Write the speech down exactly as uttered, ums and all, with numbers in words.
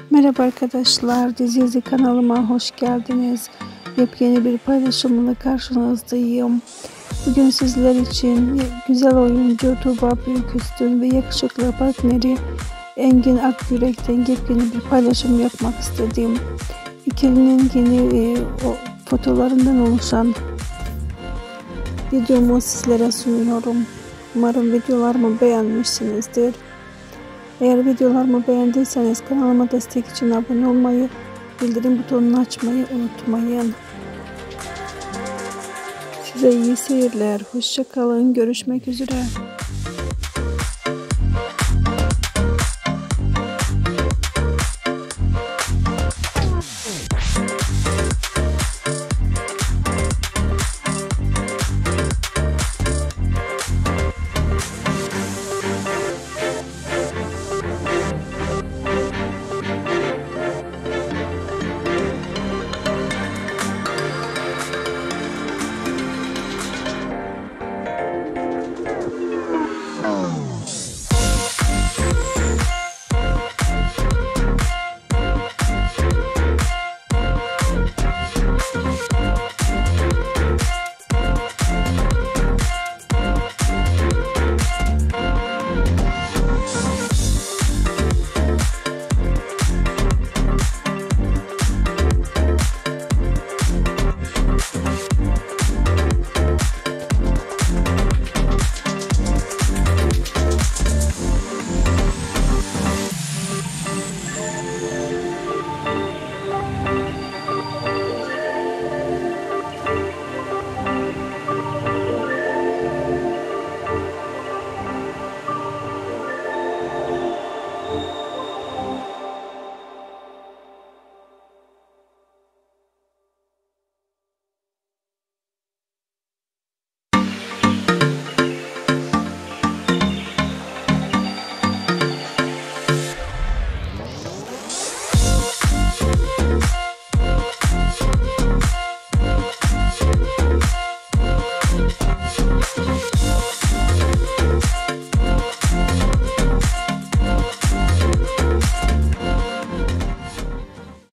Merhaba arkadaşlar, Dizi Dizi kanalıma hoş geldiniz. Yepyeni bir paylaşımla karşınızdayım. Bugün sizler için güzel oyuncu Tuğba Büyüküstün ve yakışıklı partneri Engin Akyürek'ten yepyeni bir paylaşım yapmak istedim. İkilinin yeni e, o, fotolarından oluşan videomu sizlere sunuyorum. Umarım videolarımı beğenmişsinizdir. Eğer videolarımı beğendiyseniz kanalıma destek için abone olmayı, bildirim butonunu açmayı unutmayın. Size iyi seyirler. Hoşça kalın. Görüşmek üzere.